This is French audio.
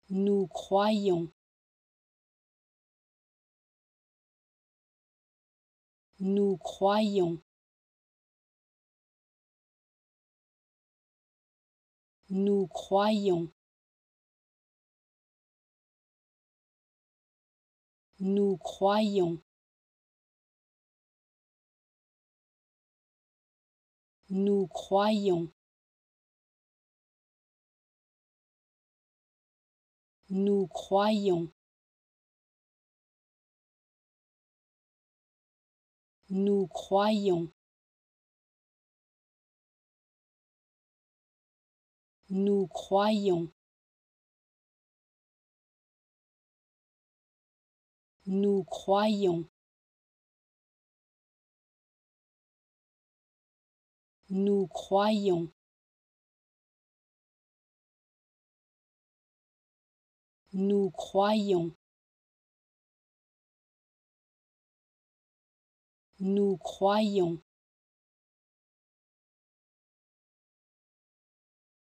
Nous croyons. Nous croyons. Nous croyons. Nous croyons. Nous croyons. Nous croyons. Nous croyons. Nous croyons. Nous croyons. Nous croyons. Nous croyons. Nous croyons.